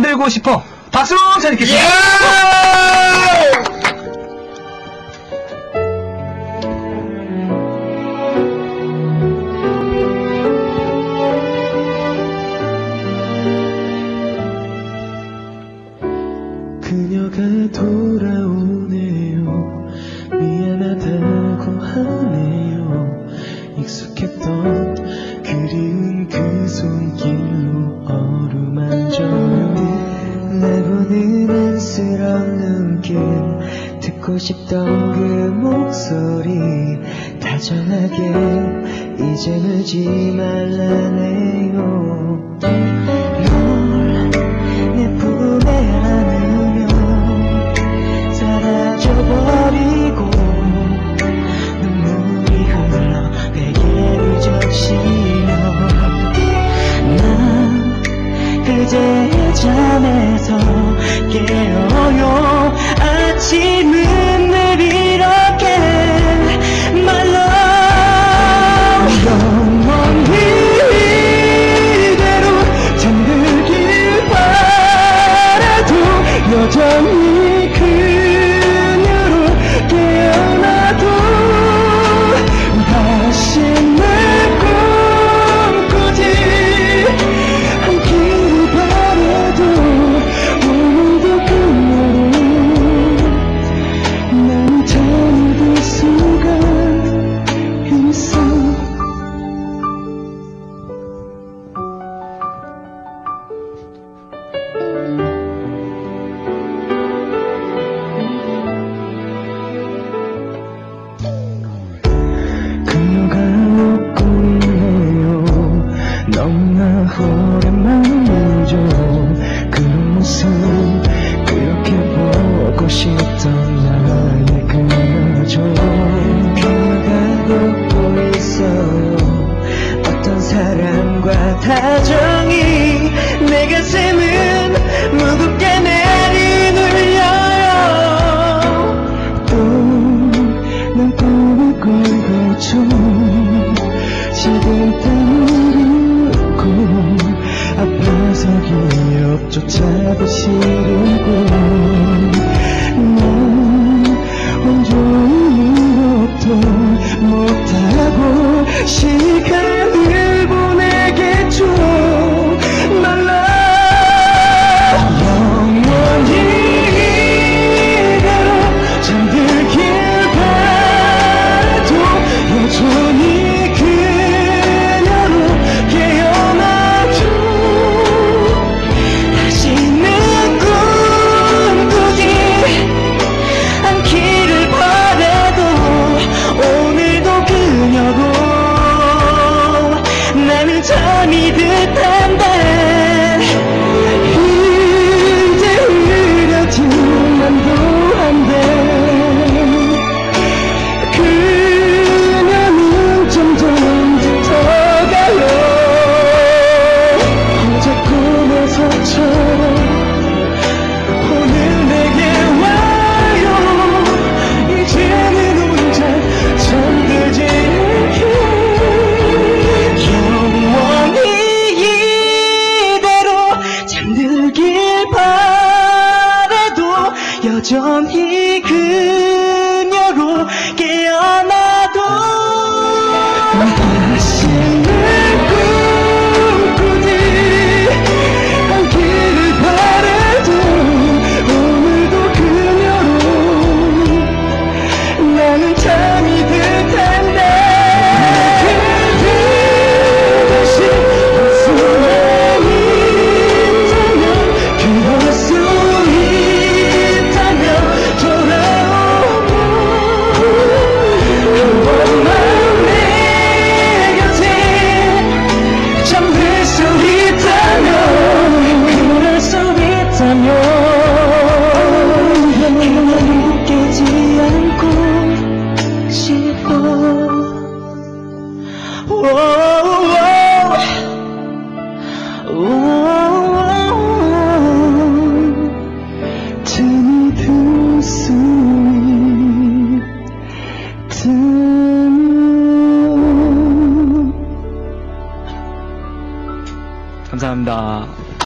만들고 싶어. 박수 잘 듣겠습니다. 그녀가 돌아오네요. 미안하다고 하네요. 익숙했던 그리운 그 손길로 어루만져요. 내보는 안쓰러운 눈길, 듣고 싶던 그 목소리, 다정하게 이젠 울지 말라네요. 널 내 품에 안으며 사라져버리고 눈물이 흘러 베개를 적시며 난 그제야 잠에서 깨어요. 아침은 늘 이렇게 말라. 영원히 이대로 잠들길 바라도 여전히 그녀로 깨어나도 다시 날 꿈꾸지 않기를 바라도 오늘도 그녀로 난 잠들 수가 있어. 그녀가 웃고 있네요. 너무나 오랜만이죠. 그런 모습 그렇게 보고 싶던 나의 그녀죠. 그녀가 웃고 있어요. 어떤 사랑과 다정이 내 가슴은 무겁게 내리눌려요. 또 난 꿈을 꿀고 좀 식은 땀을 흘고 아파서 기억조차 부시르고 난 온종일 일도 못하고 시간을 보내겠죠. 말라. 영원히 이대로 잠들길 바라도 여전히 그녀로 깨어나죠. 다시는 꿈꾸지 않기를 바라도 오늘도 그녀로 나는 잠이 듯한데 이제 흐려진 맘도 한데 그녀는 점점 짙어가요. 어제 꿈에서처럼 오늘 내게 와요. 이제는 혼자 잠들지 않게 영원히 이대로 잠들길 바라도 여전히 그